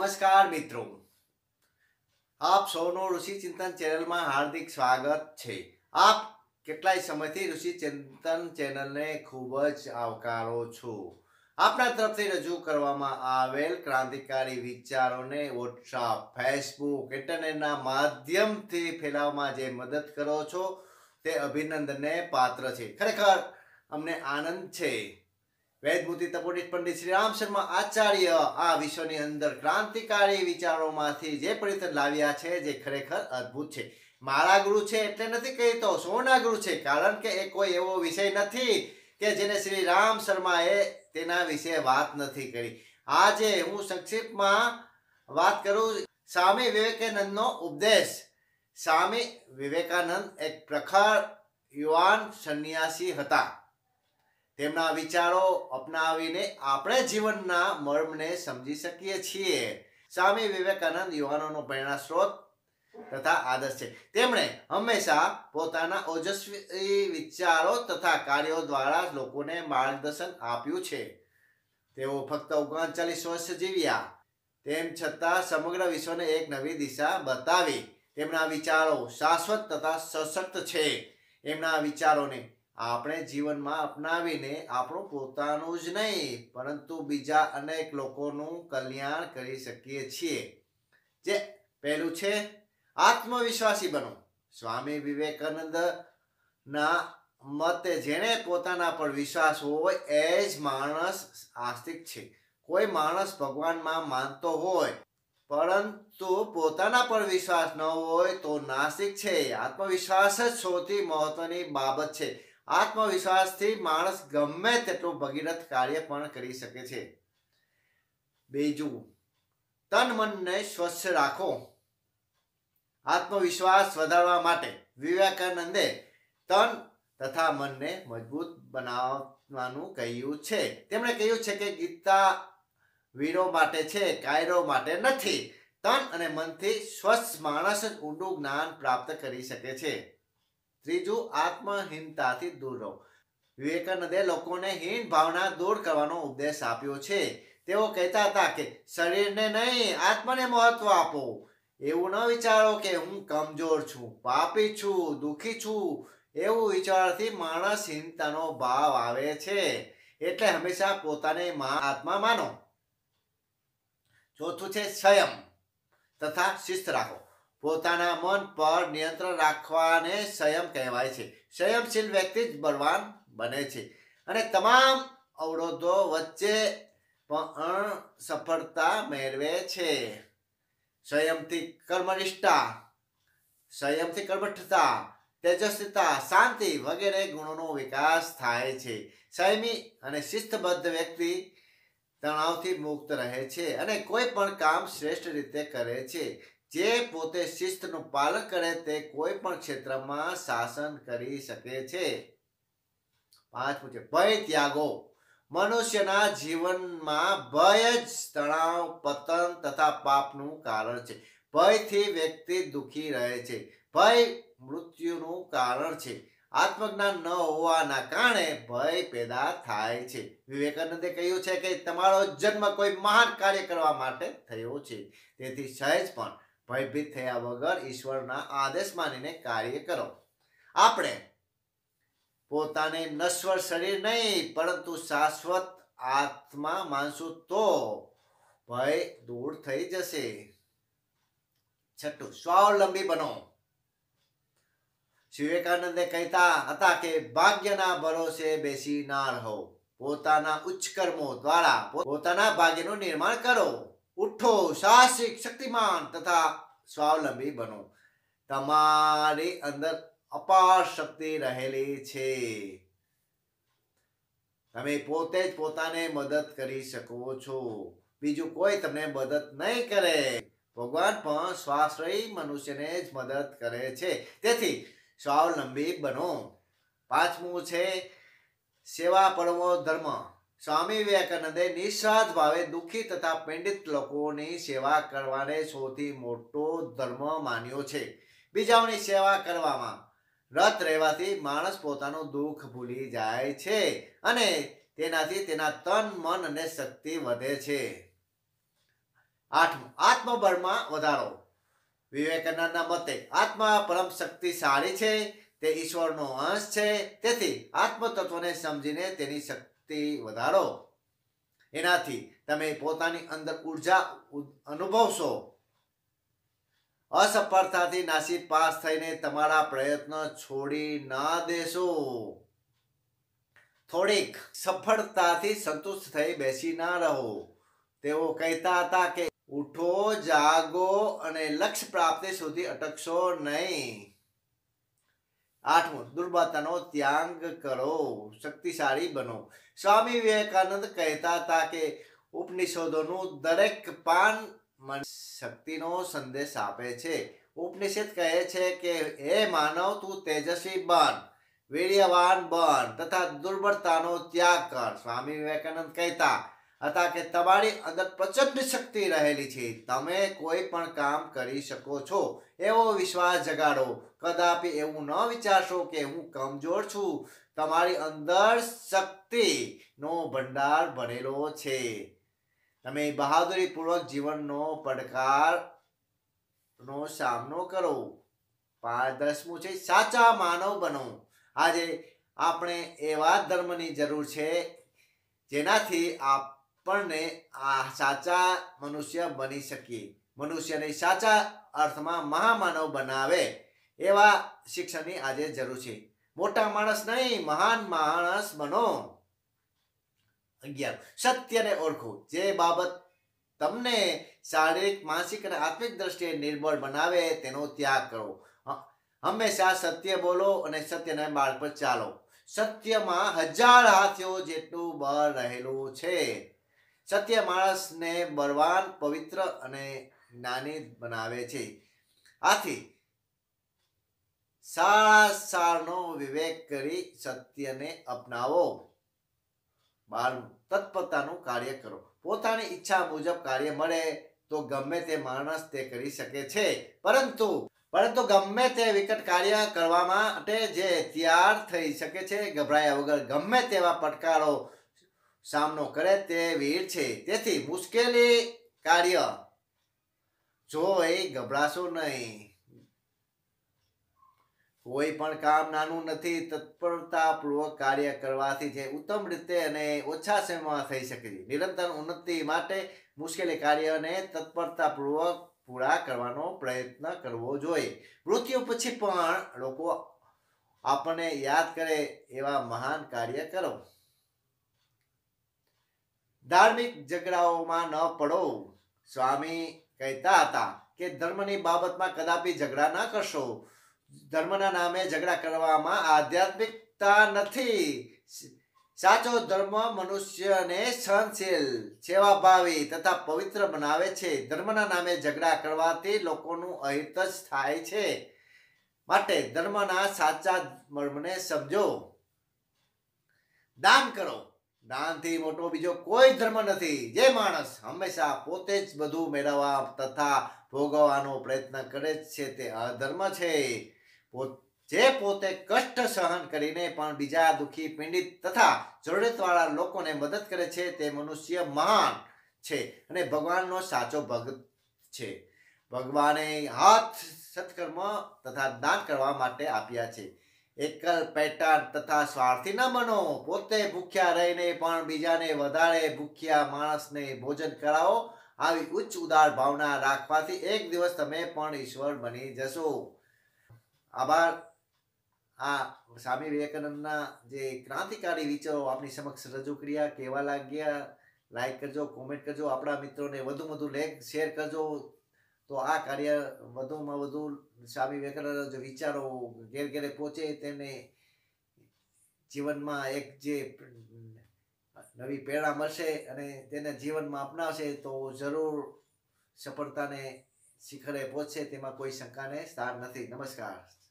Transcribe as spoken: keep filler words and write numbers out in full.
નમસ્કાર મિત્રો, આપ સૌનો ઋષિ ચિંતન ચેનલમાં હાર્દિક સ્વાગત છે। આપ કેટલાય સમયથી ઋષિ ચિંતન ચેનલને ખૂબ જ આવકારો છો। આપણા તરફથી રજૂ કરવામાં આવેલ ક્રાંતિકારી વિચારોને વોટ્સઅપ, ફેસબુક, ઇન્ટરનેટના માધ્યમથી ફેલાવવામાં જે મદદ કરો છો તે અભિનંદનને પાત્ર છે। ખરેખર અમને આનંદ છે। વેદમૂર્તિ તપોનિષ્ઠ પંડિત શ્રી રામ શર્મા આચાર્ય આ વિશ્વની અંદર ક્રાંતિકારી વિચારોમાંથી જે પરિવર્તન લાવ્યા છે જે ખરેખર અદ્ભુત છે। મારા ગુરુ છે એટલે નથી કહેતો, સૌના ગુરુ છે, કારણ કે એ કોઈ એવો વિષય નથી કે જેને શ્રી રામ શર્માએ તેના વિશે વાત નથી કરી। આજે હું સંક્ષિપ્તમાં વાત કરું સ્વામી વિવેકાનંદનો ઉપદેશ। સ્વામી વિવેકાનંદ એક પ્રખર યુવાન સંન્યાસી હતા। તેમના વિચારો અપનાવીને આપણે જીવનના મર્મને સમજી શકીએ છીએ। સ્વામી વિવેકાનંદ યુવાનોનો પ્રેરણા સ્ત્રોત તથા આદર્શ છે। તેમણે હંમેશા પોતાના ઓજસ્વી વિચારો તથા કાર્યો દ્વારા લોકોને માર્ગદર્શન આપ્યું છે। તેઓ ફક્ત ઓગણચાલીસ વર્ષ જીવ્યા, તેમ છતાં સમગ્ર વિશ્વને એક નવી દિશા બતાવી। તેમના વિચારો શાશ્વત તથા સશક્ત છે। એમના વિચારોને આપણે જીવનમાં અપનાવીને આપણું પોતાનું જ નહીં પરંતુ બીજા અનેક લોકોનું કલ્યાણ કરી શકીએ છીએ। જે પહેલું છે આત્મવિશ્વાસી બનો। સ્વામી વિવેકાનંદ ના મતે જેને પોતાના પર વિશ્વાસ હોય એ જ માણસ આસ્તિક છે। કોઈ માણસ ભગવાનમાં માનતો હોય પરંતુ પોતાના પર વિશ્વાસ ન હોય તો નાસ્તિક છે। આત્મવિશ્વાસ જ સૌથી મહત્વની બાબત છે। આત્મવિશ્વાસથી માણસ ગમે તેટલું ભગીરથ કાર્ય પણ કરી શકે છે। બીજું, તન મનને સ્વચ્છ રાખો। આત્મવિશ્વાસ વધારવા માટે વિવેકાનંદે તન તથા મનને મજબૂત બનાવવાનું કહ્યું છે। તેમણે કહ્યું છે કે ગીતા વીરો માટે છે, કાયરો માટે નથી। તન અને મનથી સ્વચ્છ માણસ જ ઊંડું જ્ઞાન પ્રાપ્ત કરી શકે છે। ત્રીજું, આત્મહીનતાથી દૂર રહો। વિવેકાનંદે લોકોને હીન ભાવના દૂર કરવાનો ઉપદેશ આપ્યો છે। તેઓ કહેતા હતા કે શરીરને નહીં, આત્માને મહત્વ આપો। એવું ન વિચારો કે હું કમજોર છું, પાપી છું, દુઃખી છું। એવું વિચારથી માણસ હીનતાનો ભાવ આવે છે। એટલે હંમેશા પોતાને આત્મા માનો। ચોથું છે સંયમ તથા શિસ્ત રાખો। પોતાના મન પર નિયંત્રણ રાખવાને સંયમ કહેવાય છે। સંયમશીલ વ્યક્તિ જ બળવાન બને છે અને તમામ અવરોધો વચ્ચે પણ સફળતા મેળવે છે। સંયમથી કર્મનિષ્ઠા, સંયમથી કર્મઠતા, તેજસ્વીતા, શાંતિ વગેરે ગુણોનો વિકાસ થાય છે। સંયમી અને શિસ્તબદ્ધ વ્યક્તિ તણાવથી મુક્ત રહે છે અને કોઈ પણ કામ શ્રેષ્ઠ રીતે કરે છે। જે પોતે શિસ્તનું પાલન કરે તે કોઈ પણ ક્ષેત્રમાં શાસન કરી શકે છે। પાંચમું છે ભય ત્યાગો। મનુષ્યના જીવનમાં ભય જ તણાવ, પતન તથા પાપનું કારણ છે। ભયથી વ્યક્તિ દુઃખી રહે છે। ભય મૃત્યુનું કારણ છે। આત્મજ્ઞાન ન હોવાના કારણે ભય પેદા થાય છે। વિવેકાનંદે કહ્યું છે કે તમારો જન્મ કોઈ મહાન કાર્ય કરવા માટે થયો છે। તેથી સહેજ પણ ભયભીત થયા વગર ઈશ્વરના આદેશ માનીને કાર્ય કરો। આપણે પોતાને નશ્વર શરીર નહીં પરંતુ શાશ્વત આત્મા માનશું તો ભય દૂર થઈ જશે। છઠ્ઠું, સ્વાવલંબી બનો। વિવેકાનંદે કહેતા હતા કે ભાગ્યના ભરોસે બેસી ના રહો, પોતાના ઉચ્ચ કર્મો દ્વારા પોતાના ભાગ્યનું નિર્માણ કરો। ઉઠો, સાહસિક, શક્તિમાન તથા સ્વાવલંબી બનો। તમારી અંદર અપાર શક્તિ રહેલી છે। તમે પોતે જ પોતાને મદદ કરી શકો છો, બીજું કોઈ તમને મદદ નહીં કરે। ભગવાન પણ સ્વાશ્રયી મનુષ્યને જ મદદ કરે છે। તેથી સ્વાવલંબી બનો। પાંચમું છે સેવા પરમો ધર્મ। સ્વામી વિવેકાનંદે નિસ્વાર્થ ભાવે દુઃખી તથા પીડિત લોકોની સેવા કરવાને સૌથી મોટો ધર્મ માન્યો છે। બીજાઓની સેવા કરવામાં રત રહેવાથી માણસ પોતાનું દુઃખ ભૂલી જાય છે અને તેનાથી તેના તન, મન અને શક્તિ વધે છે। આઠમું, આત્મબળમાં વધારો. વિવેકાનંદના મતે આત્મા પરમ શક્તિશાળી છે, તે ઈશ્વરનો અંશ છે, તેથી આત્મતત્વને સમજીને તેની શક્તિ વધારો. એનાથી તમે પોતાની અંદર ઉર્જા અનુભવશો. અસફળતાથી નાસીપાસ થઈને તમારા પ્રયત્ન છોડી ના દેશો. થોડીક સફળતાથી સંતુષ્ટ થઈ બેસી ના રહો. તેઓ કહેતા હતા કે ઉઠો, જાગો અને લક્ષ્ય પ્રાપ્તિ સુધી અટકશો નહીં. આઠમું, દુર્બળતાનો ત્યાગ કરો, શક્તિશાળી બનો. સ્વામી વિવેકાનંદ કહેતા હતા કે ઉપનિષદોનું દરેક પાન મને શક્તિનો સંદેશ આપે છે. ઉપનિષદ કહે છે કે હે માનવ, તું તેજસ્વી બન, વીર્યવાન બન તથા દુર્બળતાનો ત્યાગ કર. સ્વામી વિવેકાનંદ કહેતા હતા કે તમારી અંદર પ્રચંડ શક્તિ રહેલી છે, તમે કોઈ પણ કામ કરી શકો છો એવો વિશ્વાસ જગાડો. કદાપી એવું ન વિચારશો કે હું કમજોર છું. તમારી અંદર શક્તિનો ભંડાર ભરેલો છે. તમે બહાદુરીપૂર્વક જીવનનો પડકારનો સામનો કરો. પાંચ દસમું છે સાચા માનવ બનો. આજે આપણે એવા ધર્મની જરૂર છે જેનાથી આપણને આ સાચા મનુષ્ય બની શકીએ. મનુષ્યને સાચા અર્થમાં મહામાનવ બનાવે એવા શિક્ષણની આજે જરૂર છે. મોટા માણસ નહીં, મહાન માણસ બનો. અગિયાર, સત્યને ઓળખો. જે બાબત તમને શારીરિક, માનસિક અને આત્મિક દ્રષ્ટિએ નિર્બળ બનાવે તેનો ત્યાગ કરો. હંમેશા સત્ય બોલો અને સત્યના માર્ગ પર ચાલો. સત્યમાં હજાર હાથીઓ જેટલું બળ રહેલું છે. સત્ય માણસને બળવાન, પવિત્ર અને જ્ઞાની બનાવે છે. આથી સારા સારનો વિવેક કરી સત્યને અપનાવો. બારમું, તત્પરતાનું કાર્ય કરો. પોતાની ઈચ્છા મુજબ કાર્ય મળે તો ગમે તે માણસ તે કરી શકે છે, પરંતુ પરંતુ ગમે તે વિકટ કાર્ય કરવા માટે જે તૈયાર થઈ શકે છે, ગભરાયા વગર ગમે તેવા પડકારો સામનો કરે તે વીર છે. તેથી મુશ્કેલી કાર્ય જોઈ ગભરાશો નહીં. કોઈ પણ કામ નાનું નથી. તત્પરતાપૂર્વક કાર્ય કરવાથી જે ઉત્તમ રીતે અને ઓછા સમયમાં થઈ શકે છે. નિરંતર ઉન્નતિ માટે મુશ્કેલી કાર્યને તત્પરતાપૂર્વક પૂરા કરવાનો પ્રયત્ન કરવો જોઈએ. મૃત્યુ પછી પણ લોકો આપણને યાદ કરે એવા મહાન કાર્ય કરો. ધાર્મિક ઝઘડાઓમાં ન પડો. સ્વામી કહેતા હતા કે ધર્મની બાબતમાં કદાપી ઝઘડા ન કરશો. ધર્મના નામે ઝઘડા કરવામાં આધ્યાત્મિકતા નથી. સાચો ધર્મ મનુષ્યને સહનશીલ, સેવાભાવી તથા પવિત્ર બનાવે છે. ધર્મના નામે ઝઘડા કરવાથી લોકોનું અહિત જ થાય છે. માટે ધર્મના સાચા મર્મને સમજો. દાન કરો. દાનથી મોટો બીજો કોઈ ધર્મ નથી. જે માણસ હંમેશા પોતે જ બધું મેળવવા તથા ભોગવવાનો પ્રયત્ન કરે છે તે અધર્મ છે. જે પોતે કષ્ટ સહન કરીને પણ બીજા દુઃખી, પીડિત તથા જરૂરિયાતવાળા લોકોને મદદ કરે છે તે મનુષ્ય મહાન છે અને ભગવાનનો સાચો ભક્ત છે. ભગવાને હાથ સત્કર્મ તથા દાન કરવા માટે આપ્યા છે. એકલ પેટાળ તથા સ્વાર્થી ન બનો. પોતે ભૂખ્યા રહીને પણ બીજાને વધારે ભૂખ્યા માણસને ભોજન કરાવો. આવી ઉચ્ચ ઉદાર ભાવના રાખવાથી એક દિવસ તમે પણ ઈશ્વર બની જશો. આભાર. આ સ્વામી વિવેકાનંદના જે ક્રાંતિકારી વિચારો આપની સમક્ષ રજૂ કર્યા. કેવા લાગ્યા લાઈક કરજો, કોમેન્ટ કરજો. આપણા મિત્રોને વધુ વધુ લેખ શેર કરજો તો આ કાર્ય વધુમાં વધુ સ્વામી વિવેકાનંદના જે વિચારો ઘેર ઘેરે પહોંચે, તેને જીવનમાં એક જે નવી પ્રેરણા મળશે અને તેને જીવનમાં અપનાવશે તો જરૂર સફળતાને શિખરે પહોંચશે. તેમાં કોઈ શંકાને સ્થાન નથી. નમસ્કાર.